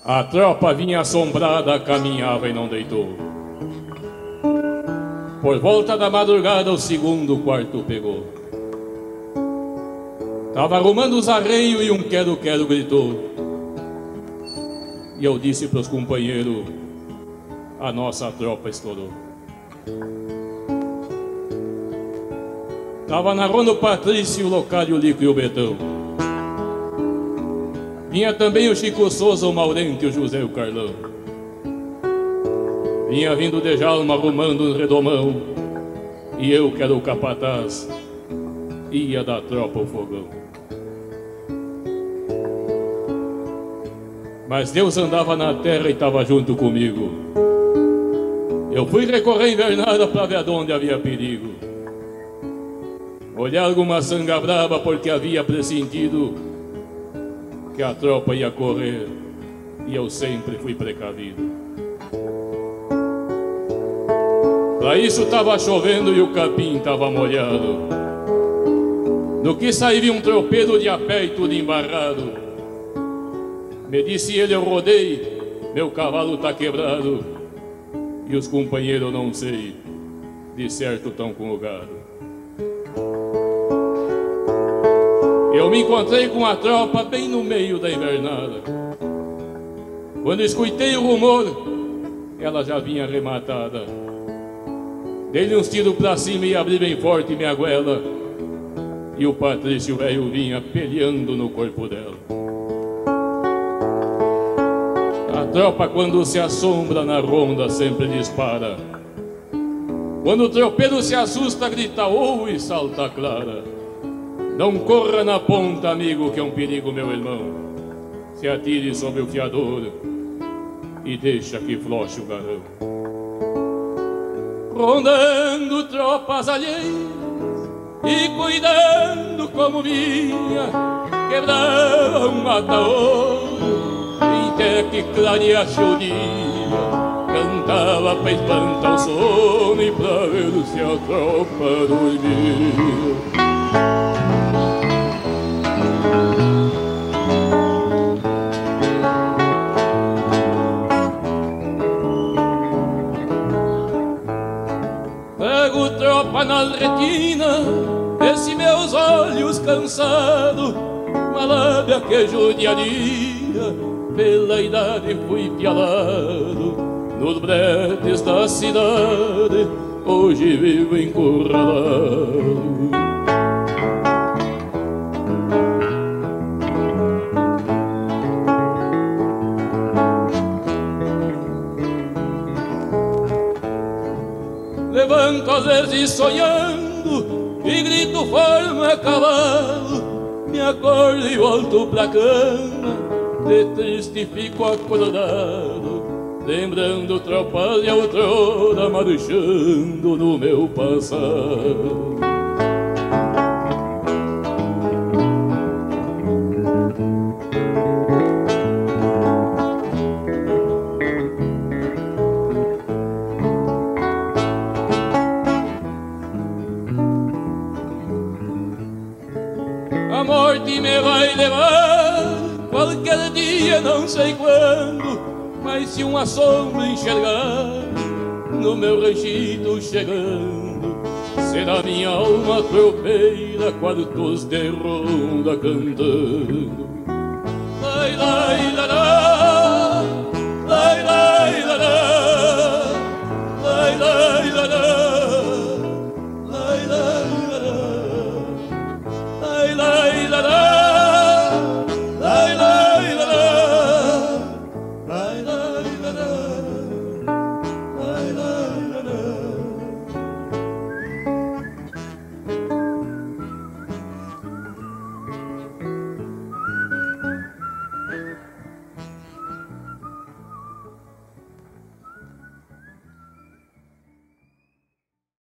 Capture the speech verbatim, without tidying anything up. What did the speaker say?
A tropa vinha assombrada, caminhava e não deitou. Por volta da madrugada o segundo quarto pegou. Tava arrumando os arreios e um quero-quero gritou. E eu disse pros companheiros, a nossa tropa estourou. Tava narrando o Patrício, o Locário, o Lico e o Betão. Vinha também o Chico Souza, o Maurente, o José e o Carlão. Vinha vindo de Jalma arrumando um redomão. E eu, que era o capataz, ia da tropa ao fogão. Mas Deus andava na terra e estava junto comigo. Eu fui recorrer invernada para ver aonde havia perigo. Olhar alguma sanga brava porque havia pressentido que a tropa ia correr, e eu sempre fui precavido. Pra isso tava chovendo e o capim tava molhado. No que saía um tropeiro de a pé e tudo embarrado. Me disse ele, eu rodei, meu cavalo tá quebrado. E os companheiros não sei, de certo tão com o gado. Eu me encontrei com a tropa bem no meio da invernada. Quando escutei o rumor, ela já vinha arrematada. Dei-lhe uns tiros pra cima e abri bem forte minha goela. E o Patrício velho vinha peleando no corpo dela. A tropa quando se assombra na ronda sempre dispara. Quando o tropeiro se assusta grita ou e salta clara. Não corra na ponta, amigo, que é um perigo, meu irmão. Se atire sobre o fiador e deixa que floche o garrão. Rondando tropas alheias e cuidando como vinha, quebrava um mata-ouro até que clareasse o dia. Cantava pra espantar o sono e pra ver se a tropa dormia. Trago tropa na retina desse meus olhos cansados, uma lábia que judiaria, pela idade fui pialado. Nos bretes da cidade hoje vivo encurralado. Levanto às vezes sonhando e grito forma a cavalo. Me acordo e volto pra cama, de triste fico acordado, lembrando tropas de outrora marchando no meu passado. A morte me vai levar qualquer dia, não sei quando, mas se uma sombra enxergar no meu ranchito chegando, será minha alma tropeira, quartos de ronda cantando. Lai, lai, lará, lai, lai, lará, lai, lai, lará. Lai, lai, la, la, lai, lai, la, la.